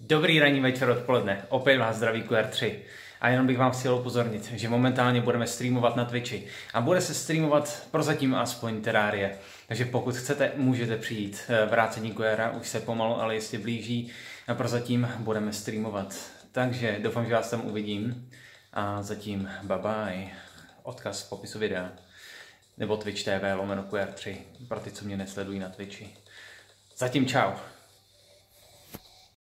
Dobrý ranní večer, odpoledne, opět vás zdraví QR3. A jenom bych vám chtěl upozornit, že momentálně budeme streamovat na Twitchi. A bude se streamovat prozatím aspoň Terrarie. Takže pokud chcete, můžete přijít. Vrácení QR už se pomalu, ale jistě blíží. A prozatím budeme streamovat. Takže doufám, že vás tam uvidím. A zatím bye bye. Odkaz v popisu videa. Nebo Twitch TV /QR3. Pro ty, co mě nesledují na Twitchi. Zatím čau.